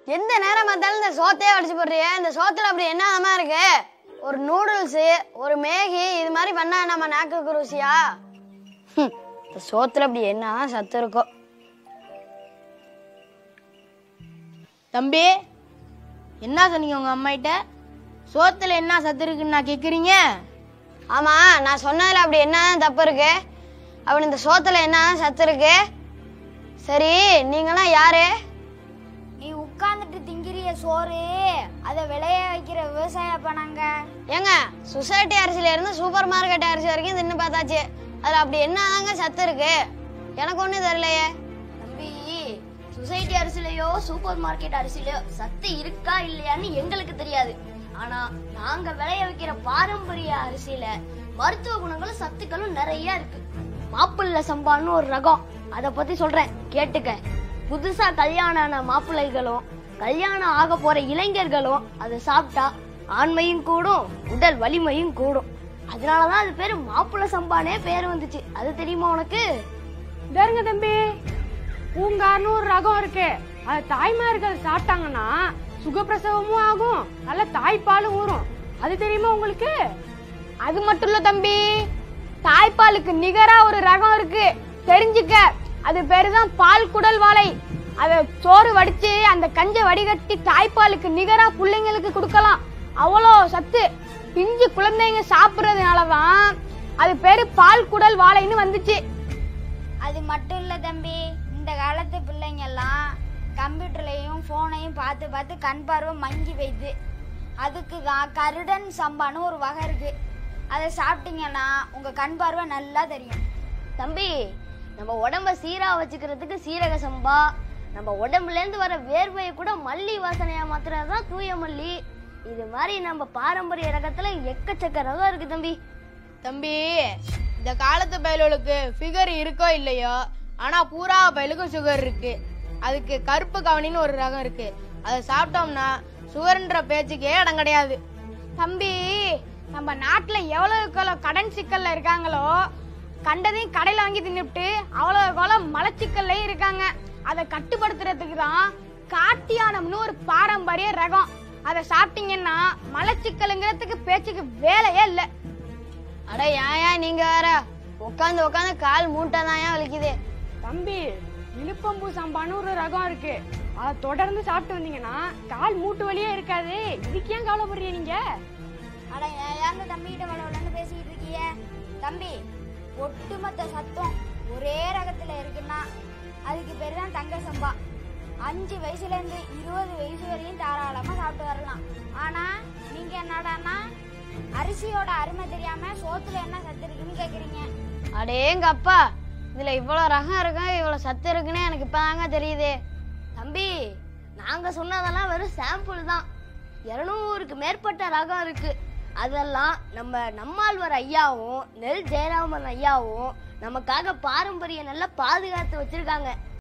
எந்த நேரம் பார்த்தாலும் இந்த சோத்தையே அடிச்சு போடுறிய. இந்த சோத்துல அப்படி என்னமா இருக்கு? ஒரு நூடுல்ஸ், ஒரு மேகி இது மாதிரி பண்ணா நம்ம நாக்குக்கு ருசியா? இந்த சோத்துல அப்படி என்னதான் சத்து இருக்கும்? தம்பி, என்ன சொன்னீங்க உங்க அம்மாகிட்ட? சோத்துல என்ன சத்து இருக்குன்னு நான் கேக்குறீங்க? ஆமா, நான் சொன்னதுல அப்படி என்னதான் தப்பு இருக்கு? அப்படி இந்த சோத்துல என்னதான் சத்து இருக்கு? சரி, நீங்களாம் யாரு? நீ உட்கார்ந்துட்டு திங்கிறிய சோறு, அதை விளைய வைக்கிற விவசாய பண்ணாங்க. ஏங்க, சொசைட்டி அரிசியில இருந்து சூப்பர் மார்க்கெட் அரிசி வரைக்கும் தின்னு பார்த்தாச்சு. அதுல அப்படி என்னதாங்க சத்து இருக்கு? எனக்கு ஒண்ணு தெரியலையே. தம்பி, சொசைட்டி அரிசிலையோ சூப்பர் மார்க்கெட் அரிசிலையோ சத்து இருக்கா இல்லையான்னு எங்களுக்கு தெரியாது. ஆனா நாங்க விளைய வைக்கிற பாரம்பரிய அரிசியில மருத்துவ குணங்களும் சத்துக்களும் நிறைய இருக்கு. மாப்பிள்ளை சம்பான்னு ஒரு ரகம், அத பத்தி சொல்றேன் கேட்டுக்க. புதுசா கல்யாணம் ஆன மாப்பிள்ளைகளும் கல்யாணம் ஆக போற இளைஞர்களும் அதை சாப்பிட்டா ஆண்மையும் கூடும், உடல் வலிமையும் கூடும். அதனாலதான் அது பேரு மாப்பிள்ளை சம்பானே பேர் வந்துச்சு. அது தெரியுமா உனக்கு? தருங்க தம்பி, பூங்கார்னு ஒரு ரகம் இருக்கு. அது தாய்மார்கள் சாப்பிட்டாங்கன்னா சுகப்பிரசவமும் ஆகும், நல்ல தாய்ப்பாலும் ஊறும். அது தெரியுமா உங்களுக்கு? அது மட்டும் இல்ல தம்பி, தாய்ப்பாலுக்கு நிகரா ஒரு ரகம் இருக்கு, தெரிஞ்சுக்க. அது பேருதான் பால் குடல் வாழை. அத சோறு வடிச்சு அந்த கஞ்சை வடிகட்டி தாய்ப்பாலுக்கு நிகரா பிள்ளைங்களுக்கு கொடுக்கலாம். அவ்வளோ சத்து. பிஞ்சு குழந்தைங்க சாப்பிடுறதுனாலதான் அது பேரு பால் குடல் வாழைன்னு வந்துச்சு. அது மட்டும் இல்ல தம்பி, இந்த காலத்து பிள்ளைங்க எல்லாம் கம்ப்யூட்டர்லயும் போனையும் பார்த்து பார்த்து கண் பார்வை மங்கி வைத்து. அதுக்கு தான் கருடன் சம்பான்னு ஒரு வகை இருக்கு. அதை சாப்பிட்டீங்கன்னா உங்க கண் பார்வை நல்லா தெரியும். தம்பி, நம்ம உடம்ப சீரா வச்சுக்கிறதுக்கு சீரக சம்பா, நம்ம உடம்புல இருந்து வர வேர்வையை கூட மல்லி வாசனையா மாத்துறதுதான் தூய மல்லி. இது மாதிரி நம்ம பாரம்பரிய ரகத்துல எக்கச்சக்க ரகம் இருக்கு தம்பி. தம்பி, இந்த காலத்து பயலுக்கு ஃபிகர் இருக்கோ இல்லையோ, ஆனா பூரா பயலுக்கும் சுகர் இருக்கு. அதுக்கு கருப்பு கவனின்னு ஒரு ரகம் இருக்கு. அதை சாப்பிட்டோம்னா சுகர்ன்ற பேச்சுக்கே இடம் கிடையாது. தம்பி, நம்ம நாட்டுல எவ்வளவு கடன் சிக்கல்ல இருக்காங்களோ, கண்டதையும் கடையில வாங்கி தின்னுட்டு அவ்வளவு மலச்சிக்கல்லையும் இருக்காங்க. அதை கட்டுப்படுத்துறதுக்கு தான் காட்டியானம்னு ஒரு பாரம்பரிய ரகம். அதை சாப்பிட்டீங்கன்னா மலச்சிக்கலுங்கிறதுக்கு பேச்சுக்கு வேலையே இல்லை. அட ஏன் நீங்க வேற உட்காந்து உட்காந்து கால் மூட்டைதான் ஏன் வலிக்குது? தம்பி, இழுப்பம்பூ சம்பான்னு ஒரு ரகம் இருக்கு. அதை தொடர்ந்து சாப்பிட்டு வந்தீங்கன்னா கால் மூட்டு வலியே இருக்காது. இதுக்கு ஏன் கவலைப்படுறீங்க நீங்க? அட ஏன் தம்பிகிட்ட வளவலன்னு பேசிக்கிட்டு இருக்கீங்க? தம்பி, ஒட்டுமொத்த சத்தம் ஒரே ரகத்துல இருக்குன்னா அதுக்கு பேரு தான் தங்க சம்பா. 5 வயசுல இருந்து 20 வயசு வரையும் தாராளமா சாப்பிட்டு வரலாம். ஆனா நீங்க என்னடான்னா அரிசியோட அருமை தெரியாம சோத்துல என்ன சத்து இருக்குன்னு கேக்குறீங்க. அடேங்க அப்பா, இதுல இவ்வளவு ரகம் இருக்கு, இவ்வளவு சத்து இருக்குன்னு எனக்கு இப்பதாங்க தெரியுது. தம்பி, நாங்க சொன்னதெல்லாம் வெறும் சாம்பிள் தான். 200க்கு மேற்பட்ட ரகம் இருக்கு. அதெல்லாம் நம்மாழ்வார் ஐயாவும் நெல் ஜெயராமன் ஐயாவும் நமக்காக பாரம்பரிய நல்லா பாதுகாத்து வச்சிருக்காங்க.